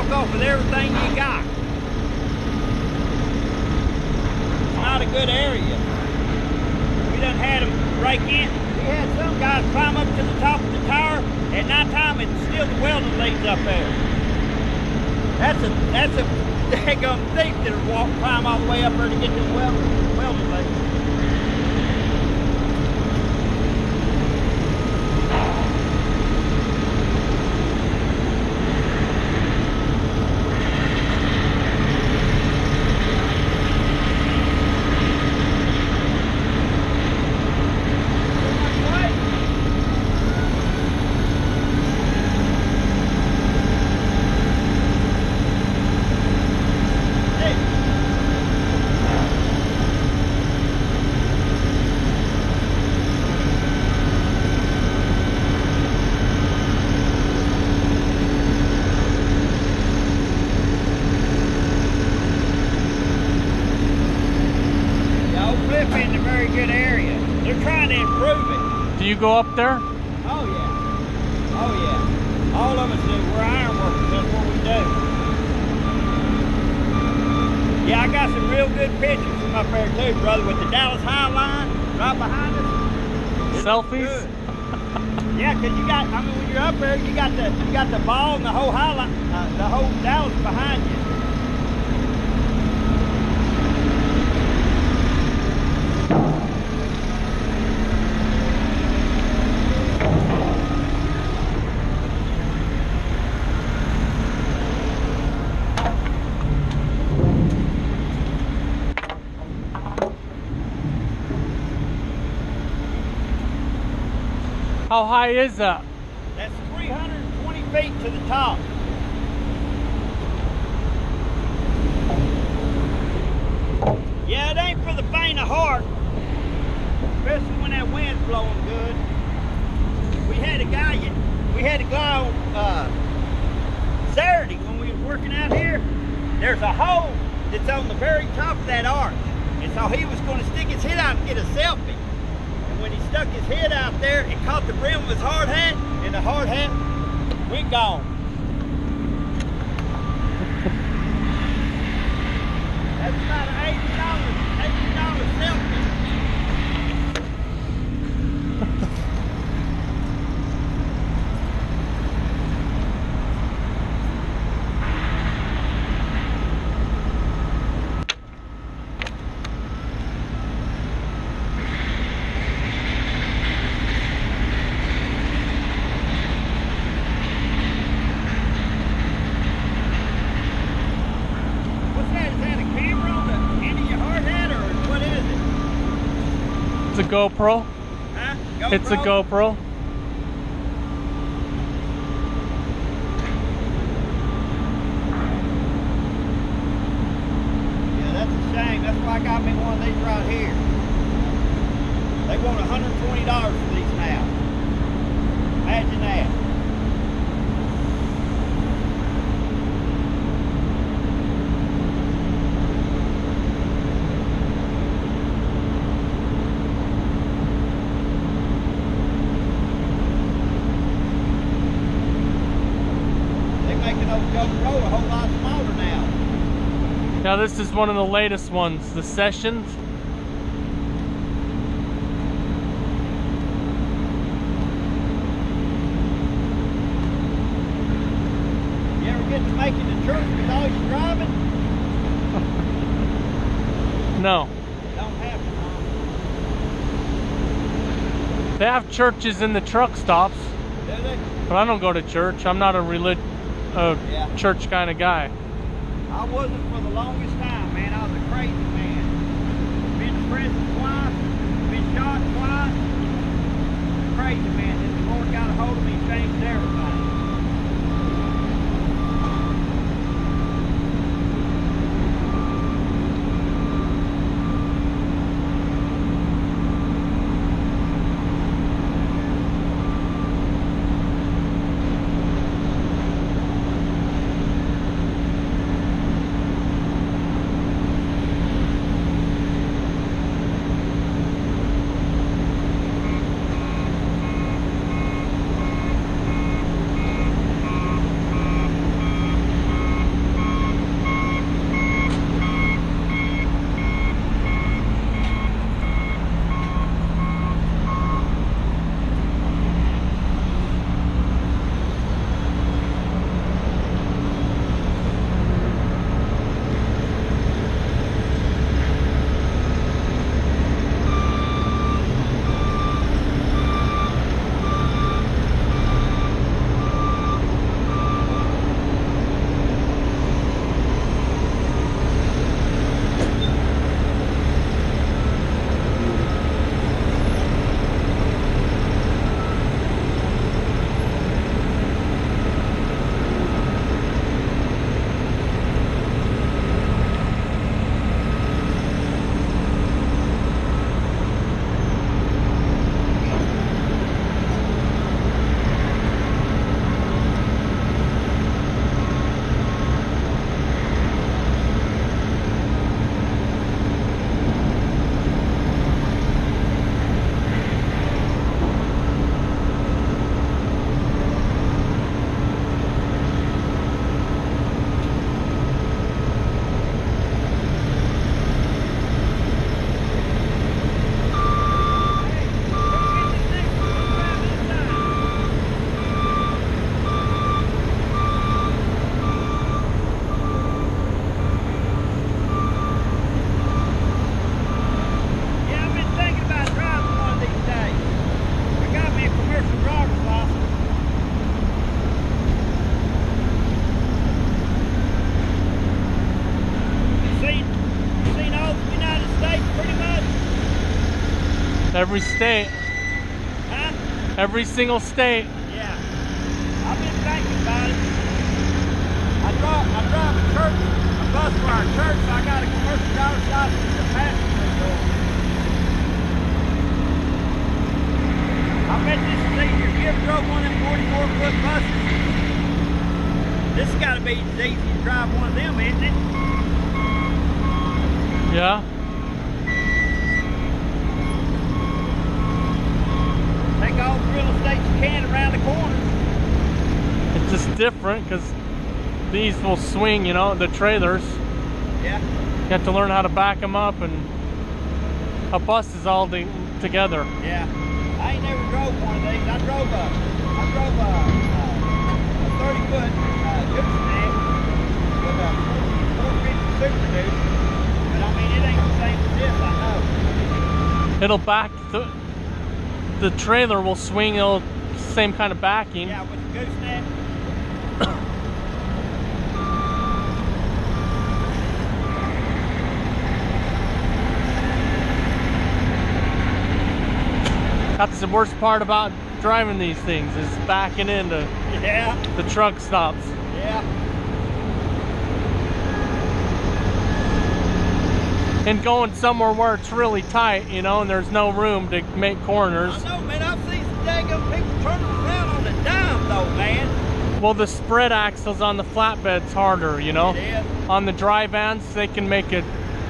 walk off with everything you got. It's not a good area. We done had them break in. We had some guys climb up to the top of the tower. At nighttime, it's still the welding leads up there. That's a daggum thief that'll climb all the way up there to get to the welding leads. Do you go up there? Oh yeah. Oh yeah. All of us do. We're iron workers. That's what we do. Yeah, I got some real good pictures from up there too, brother, with the Dallas High Line right behind us. Selfies? Yeah, because you got, I mean, when you're up there, you got the ball and the whole High Line, the whole Dallas behind you. How high is that? That's 320 feet to the top. Yeah, it ain't for the faint of heart, especially when that wind's blowing good. We had a guy on Saturday when we was working out here. There's a hole that's on the very top of that arch, and so he was going to stick his head out and get a selfie. When he stuck his head out there, it caught the brim of his hard hat, and the hard hat went gone. That's about an $80 selfie. It's a GoPro. Huh? GoPro? It's a GoPro. Yeah, that's a shame. That's why I got me one of these right here. They want $120 for these now. Imagine that. GoPro a whole lot smaller now. Now this is one of the latest ones, the Sessions. You ever get to making the church without you driving? No. Don't have to. They have churches in the truck stops. Do they? But I don't go to church. I'm not a church kind of guy. I wasn't for the longest time, man. I was a crazy man. Been to prison twice, been shot twice. Crazy man. Then the Lord got a hold of me and changed everything. Every state. Huh? Every single state. Yeah. I've been thinking about it. I drive a bus for our church, so I got a commercial driver's license to passenger door. I bet this is easier. You ever drove one of them 44-foot buses? This has got to be as easy to drive one of them, isn't it? Yeah. Take all the real estate you can around the corners. It's just different because these will swing, you know, the trailers. Yeah. You have to learn how to back them up, and a bus is all together. Yeah. I ain't never drove one of these. I drove a 30-foot gooseneck with a 450 Super Duty. But I mean, it ain't the same as this, I know. It'll back, the trailer will swing, same kind of backing. Yeah, with the gooseneck. That's the worst part about driving these things, is backing into the truck stops. Yeah. And going somewhere where it's really tight, you know, and there's no room to make corners. I know, man. I've seen some daggum people turning around on the dime, though, man. Well, the spread axles on the flatbed's harder, you know. It is. On the dry vans, they can make a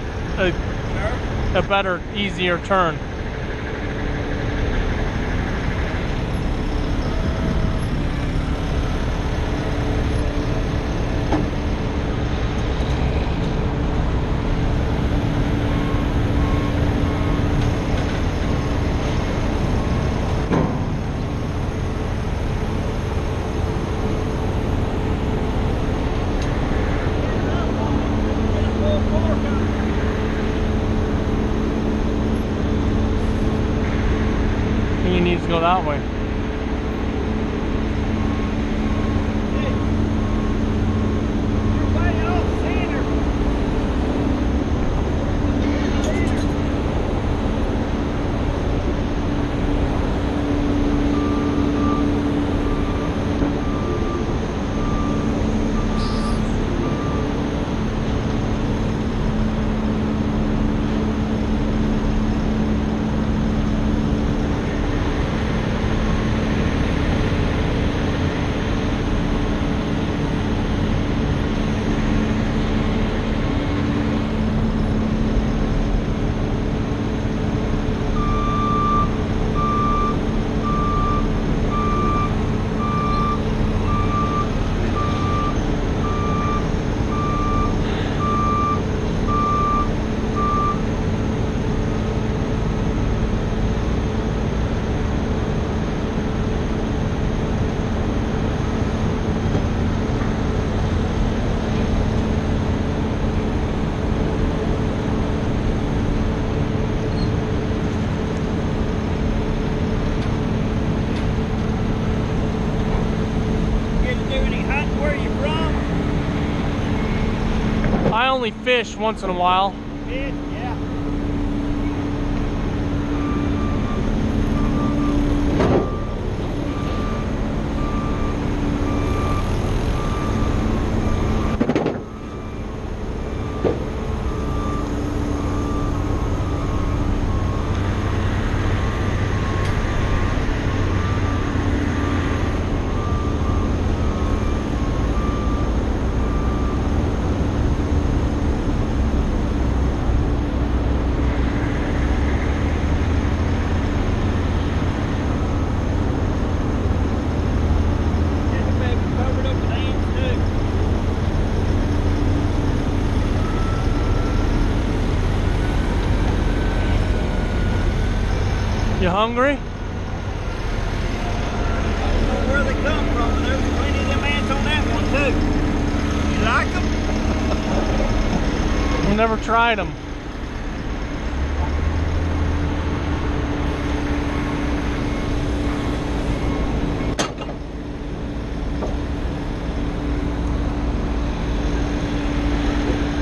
better, easier turn. He needs to go that way. I only fish once in a while. Fish, yeah. You hungry? I don't know where they come from, but there's plenty of them ants on that one too. You like them? We never tried them.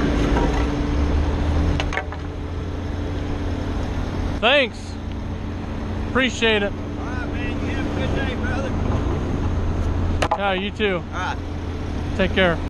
Thanks. Appreciate it. All right, man. You have a good day, brother. Yeah, you too. All right. Take care.